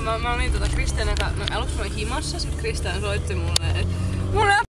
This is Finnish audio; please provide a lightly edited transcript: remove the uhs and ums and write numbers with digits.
mä olin Kristianan kanssa, aluksi mä olin himassa, sit Kristian soitti mulle, että mulla